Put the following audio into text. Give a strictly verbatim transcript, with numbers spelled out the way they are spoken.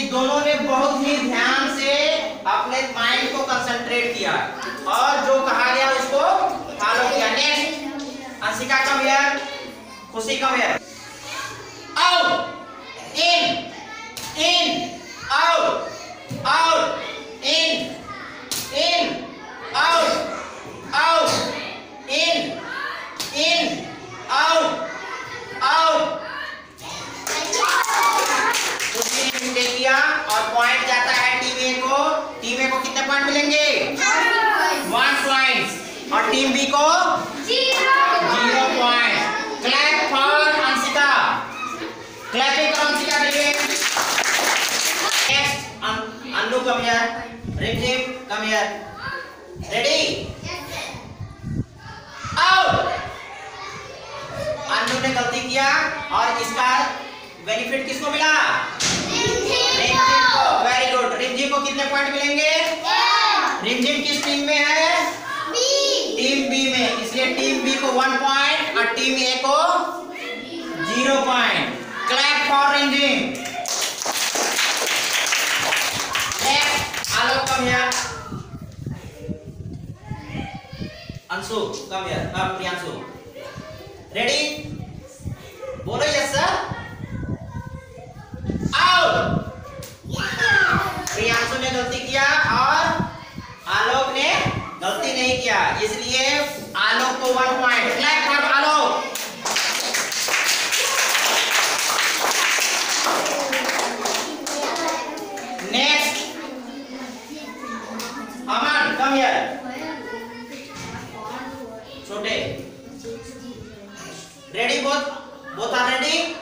दोनों ने बहुत ही ध्यान से अपने माइंड को कंसंट्रेट किया और जो कहा गया उसको फॉलो किया। Next Anshika come here, Khushi come here. Out in in out out in in out out in in out out. किया और पॉइंट जाता है टीम ए को। टीम ए को कितने पॉइंट मिलेंगे? वन पॉइंट और टीम बी को zero point. Clap for Anshika, clapping for Anshika के लिए। Next Annu come here, Rimjhim come here, ready out. Annu ने गलती किया और इसका बेनिफिट किसको मिला? रिमझिम को। Very good. रिमझिम को कितने पॉइंट मिलेंगे? रिमझिम किस टीम में है? बी। टीम बी में, इसलिए टीम बी को वन पॉइंट और टीम ए को zero point. Clap for Rimjhim. Next Alok come here, Anshu come here, अब प्रियांशु रेडी बोलो यस सर। आउट। प्रियांशु ने गलती किया और आलोक ने गलती नहीं किया, इसलिए आलोक को one point. Clap for Alok. Next Aman come here, छोटे ready both both are ready.